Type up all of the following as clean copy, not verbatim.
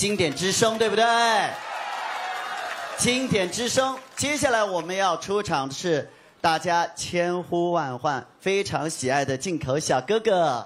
经典之声，对不对？经典之声，接下来我们要出场的是大家千呼万唤、非常喜爱的进口小哥哥。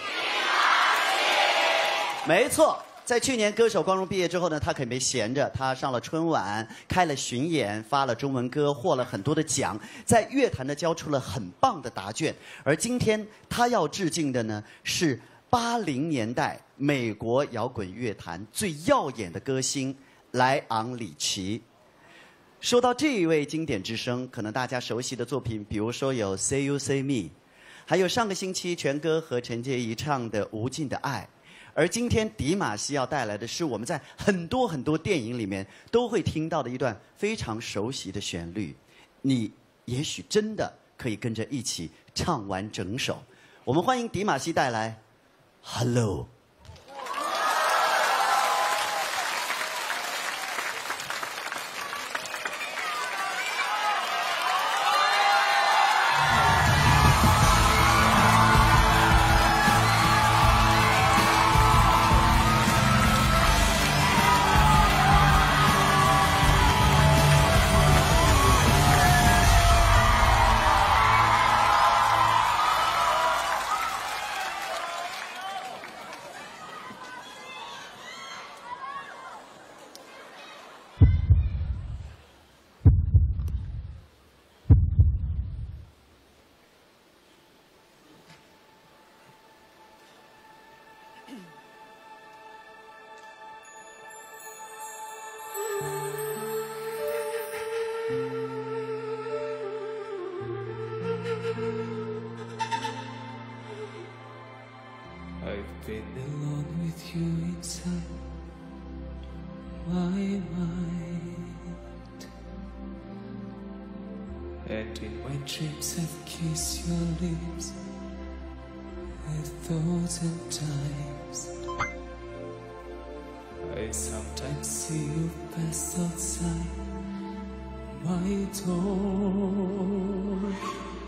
没错。 在去年歌手光荣毕业之后呢，他可没闲着，他上了春晚，开了巡演，发了中文歌，获了很多的奖，在乐坛呢交出了很棒的答卷。而今天他要致敬的呢，是80年代美国摇滚乐坛最耀眼的歌星莱昂·里奇。说到这一位经典之声，可能大家熟悉的作品，比如说有《Say You Say Me》，还有上个星期全哥和陈洁仪唱的《无尽的爱》。 而今天迪玛希要带来的是我们在很多电影里面都会听到的一段非常熟悉的旋律，你也许真的可以跟着一起唱完整首。我们欢迎迪玛希带来《Hello》。 I've been alone with you inside my mind, and in my dreams I've kissed your lips 1,000 times. I sometimes see you pass outside my door.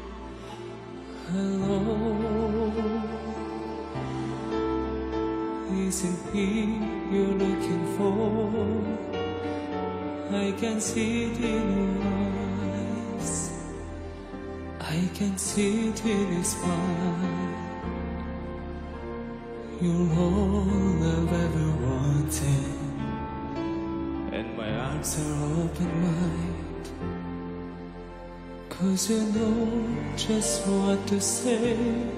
Hello. Isn't me you're looking for? I can see it in your eyes, I can see it in your smile. You're all I've ever wanted, and my arms are open wide, 'cause you know just what to say,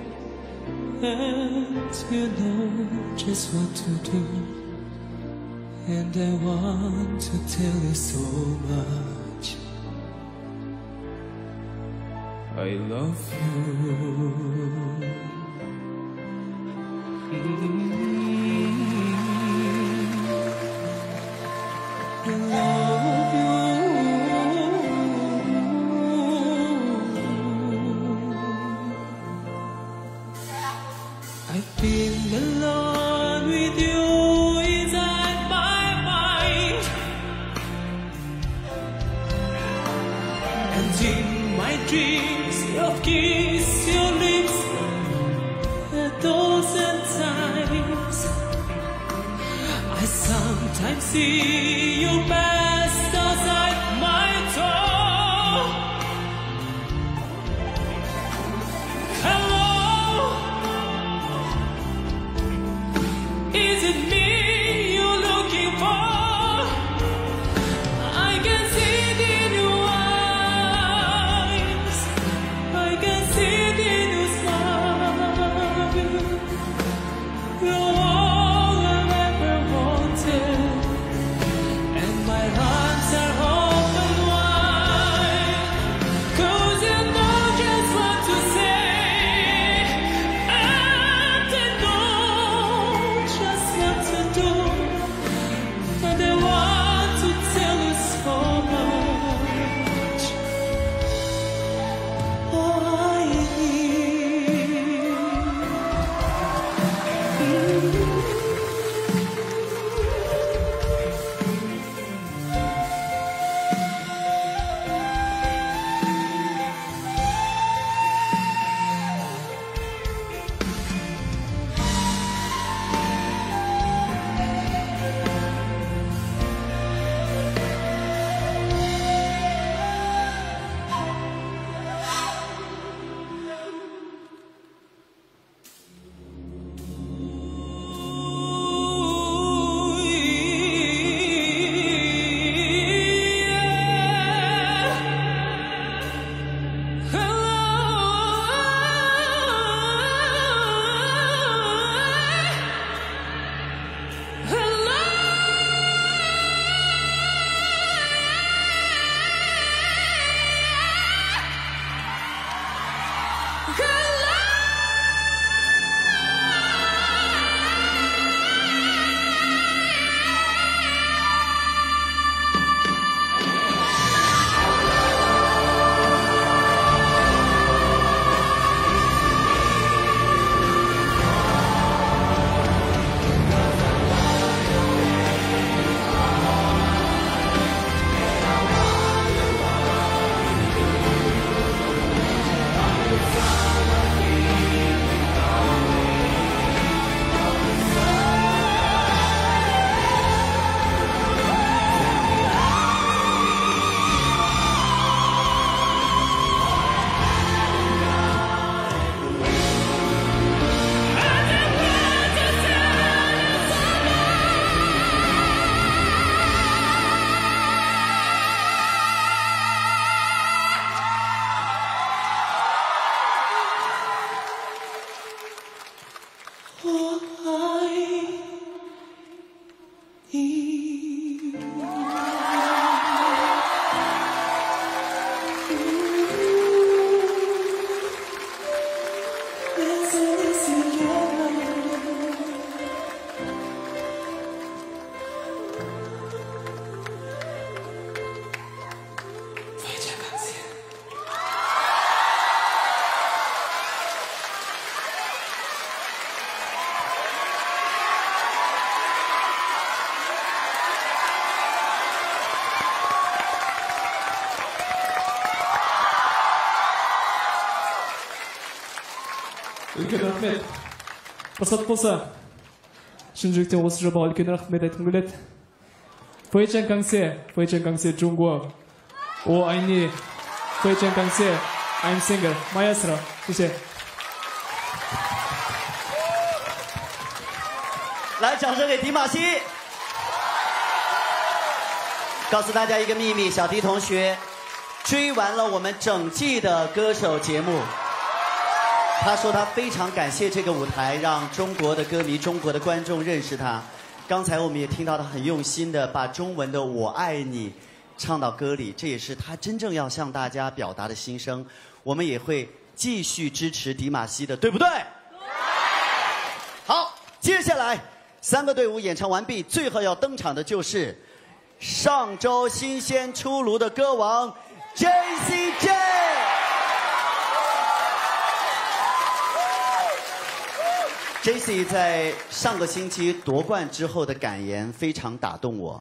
and you know just what to do, and I want to tell you so much. I love you. I love you. I've been alone with you inside my mind, and in my dreams I've kissed your lips 1,000 times. I sometimes see you pass outside my door. Hello. Is it me you're looking for? I can see it in your eyes, I can see it in your smile. You're all I've ever wanted, and my life Үлкен рахмет. Рұқсат болса, шын жүректен осы жобаға үлкен рахмет айтқым келеді. 非常感谢，非常感谢中国，我爱你，非常感谢 I'm singer Maestro， 谢谢。 来，掌声给迪玛希。告诉大家一个秘密，小迪同学追完了我们整季的歌手节目。他说他非常感谢这个舞台，让中国的歌迷、中国的观众认识他。刚才我们也听到他很用心的把中文的“我爱你”唱到歌里，这也是他真正要向大家表达的心声。我们也会继续支持迪玛希的，对不对？对。好，接下来3个队伍演唱完毕，最后要登场的就是上周新鲜出炉的歌王 JCJ。JC 在上个星期夺冠之后的感言非常打动我。